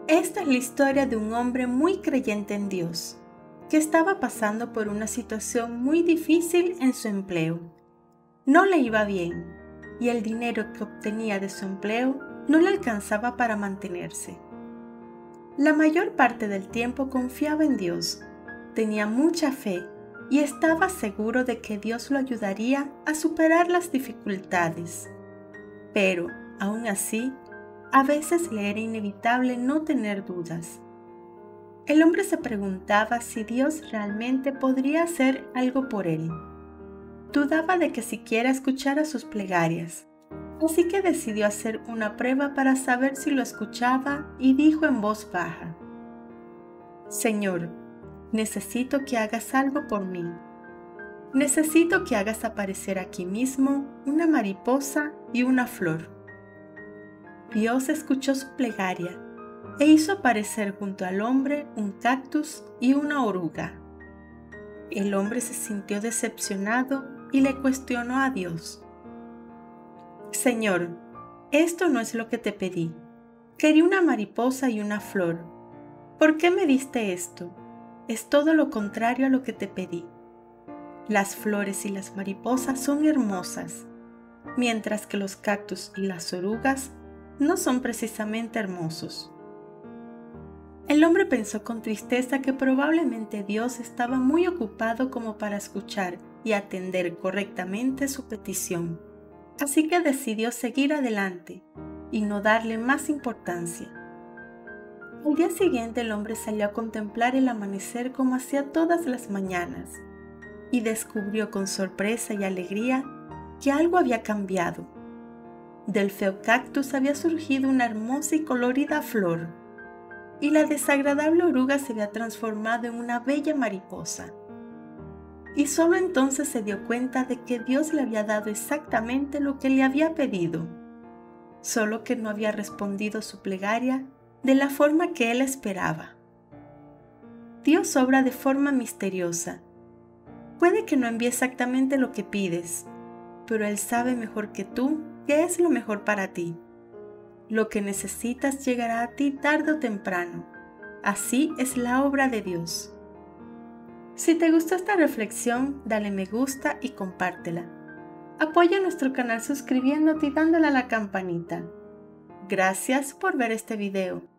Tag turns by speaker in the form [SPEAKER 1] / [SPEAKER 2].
[SPEAKER 1] Esta es la historia de un hombre muy creyente en Dios, que estaba pasando por una situación muy difícil en su empleo. No le iba bien, y el dinero que obtenía de su empleo no le alcanzaba para mantenerse. La mayor parte del tiempo confiaba en Dios, tenía mucha fe y estaba seguro de que Dios lo ayudaría a superar las dificultades. Pero, aún así, a veces le era inevitable no tener dudas. El hombre se preguntaba si Dios realmente podría hacer algo por él. Dudaba de que siquiera escuchara sus plegarias, así que decidió hacer una prueba para saber si lo escuchaba y dijo en voz baja: Señor, necesito que hagas algo por mí. Necesito que hagas aparecer aquí mismo una mariposa y una flor. Dios escuchó su plegaria e hizo aparecer junto al hombre un cactus y una oruga. El hombre se sintió decepcionado y le cuestionó a Dios: Señor, esto no es lo que te pedí. Quería una mariposa y una flor. ¿Por qué me diste esto? Es todo lo contrario a lo que te pedí. Las flores y las mariposas son hermosas, mientras que los cactus y las orugas no son precisamente hermosos. El hombre pensó con tristeza que probablemente Dios estaba muy ocupado como para escuchar y atender correctamente su petición, así que decidió seguir adelante y no darle más importancia. Al día siguiente el hombre salió a contemplar el amanecer como hacía todas las mañanas y descubrió con sorpresa y alegría que algo había cambiado. Del feo cactus había surgido una hermosa y colorida flor, y la desagradable oruga se había transformado en una bella mariposa. Y solo entonces se dio cuenta de que Dios le había dado exactamente lo que le había pedido, solo que no había respondido su plegaria de la forma que él esperaba. Dios obra de forma misteriosa. Puede que no envíe exactamente lo que pides, pero Él sabe mejor que tú qué es lo mejor para ti. Lo que necesitas llegará a ti tarde o temprano. Así es la obra de Dios. Si te gustó esta reflexión, dale me gusta y compártela. Apoya nuestro canal suscribiéndote y dándole a la campanita. Gracias por ver este video.